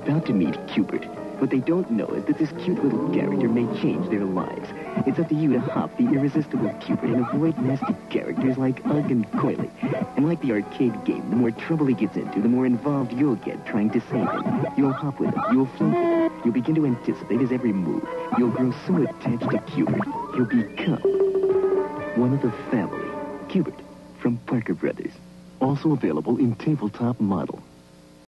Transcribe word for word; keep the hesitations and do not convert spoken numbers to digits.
about to meet Cubert. What they don't know is that this cute little character may change their lives. It's up to you to hop the irresistible Cubert and avoid nasty characters like Ugg and Coily. And like the arcade game, the more trouble he gets into, the more involved you'll get trying to save him. You'll hop with him. You'll float with him. You'll begin to anticipate his every move. You'll grow so attached to Cubert, you'll become one of the family. Cubert from Parker Brothers. Also available in tabletop model.